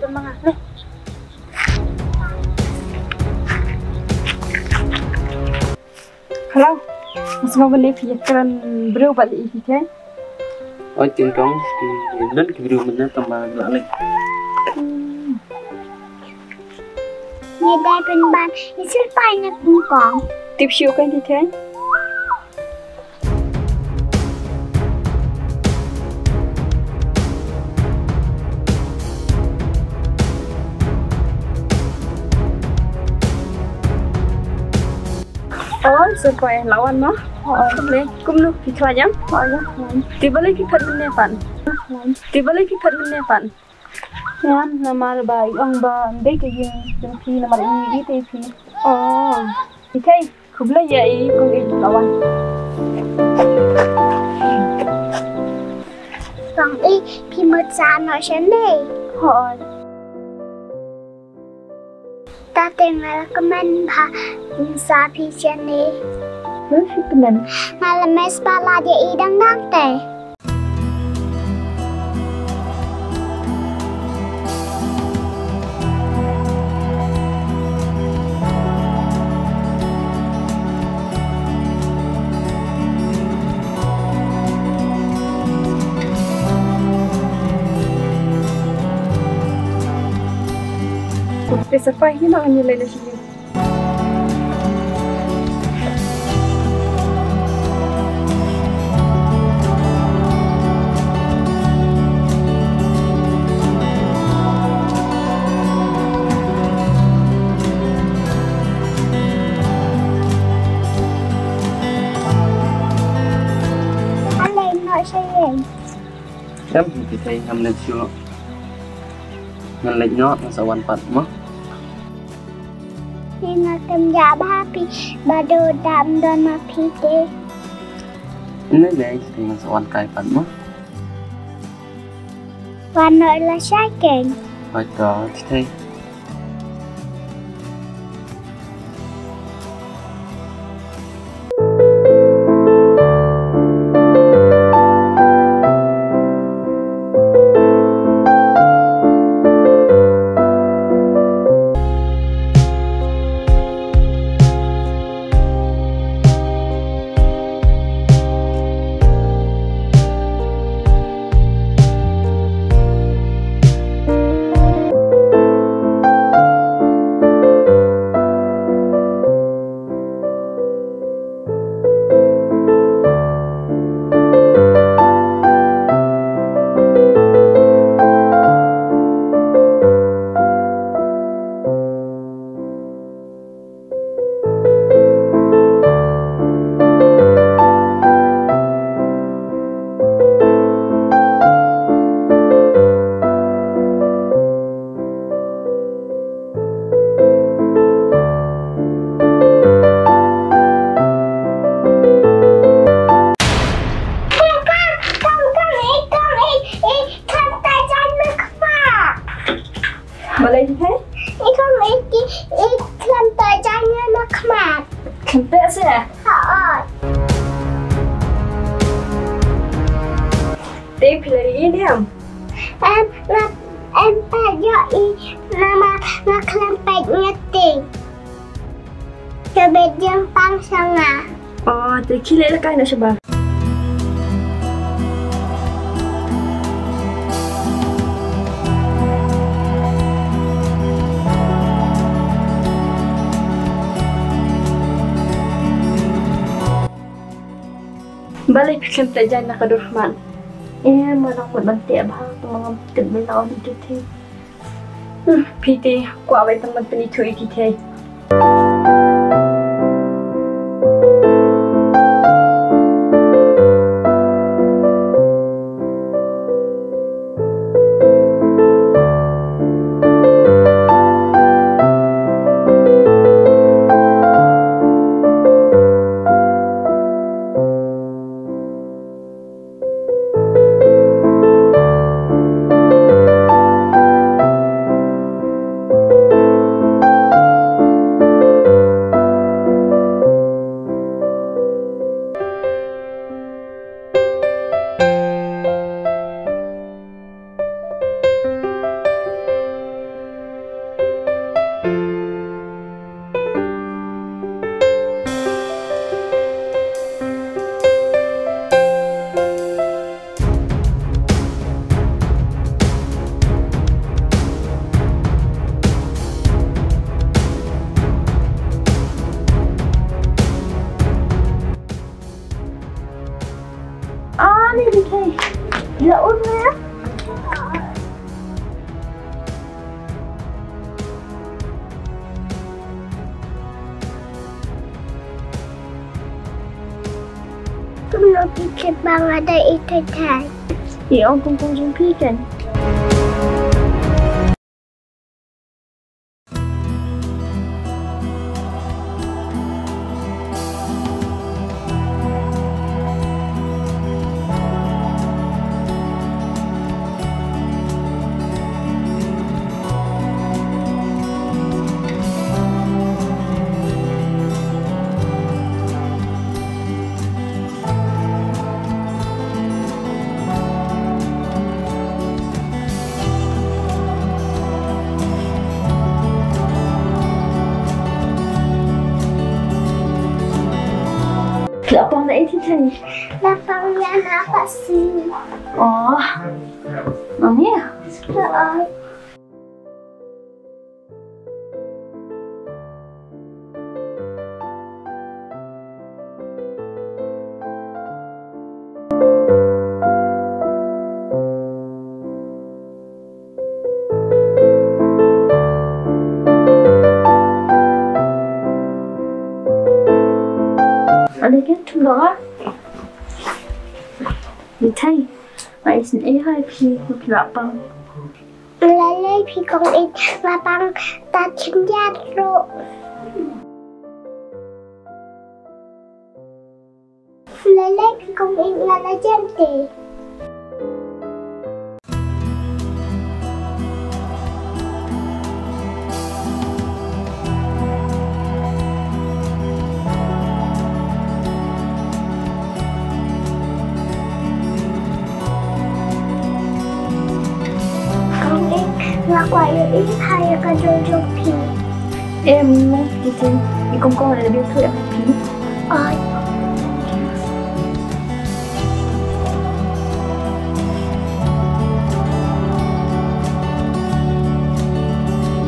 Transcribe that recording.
mga. Nih. Hello. Mas ngau balik fikiran bro balik kita. Ôi tiền con thì đến cái video mình đã tầm lại lên. Nghe đây bên bạn thì sẽ phải là cũng còn. Tiếp siêu cái gì thế? Ôi, sao quay lâu anh nó? Không lên, cũng lúc thì thôi nhá. Thôi nhá. Thì balik cái phần mình nè phần. Thì balik cái phần mình nè phần. Yan, nama bài ông bà đây cái gì? Trong khi nama ini itu itu. Oh, thì thấy không lấy vậy con đi lâu anh. Còn đi thì một giá nói xem đi. Thôi. Ta tên là comment bà giá phí chân đi. Rất thích mình. Mà là mẹ spa là địa ý đang đáng tệ. Bisa faham ni nak nilai dari sini. Anh nói sao vậy? Em thì thấy em lên chưa. Ngân lệnh nhót nó sẽ hoàn phận mất. Nên là tâm giá ba phí bà đồ đạm đơn mà phí tế. Nếu vậy thì nó sẽ hoàn cài phận mất. Và nói là sai kênh. Rồi đó thì thấy. Balai gì thế? Ý không ý làm tới cho anh nó khmạt. Khẩn tệ xe à? Thôi. Tiếp thì lấy ý đi không? Em phải cho ý mà làm bạch nhất tình. Cho biết dương tăng sang à? Thì khi lấy là cái nào sẽ bà? Balik kan tak jangan nak dorman. Mana buat bantai abang tu mengambil belawan itu tu. PT, ku awal teman penitu itu tu. Không nói cái bằng ở đây ít thôi thầy. Thì ông cũng dùng phi kìa. Lapang na ito thầy. Lapang yan na kasi. Ồ, ngon nhé. Rồi. Ở đây cái thứ đó thì thấy vậy xin ấy hơi khi một lapang. Lalay pi kong ít lapang ta chim yat ro. Lalay pi kong ít lalay jante. Và quả yếu ít hay là dô dô phí. Em đi tìm đi công con này là biết thôi em phí.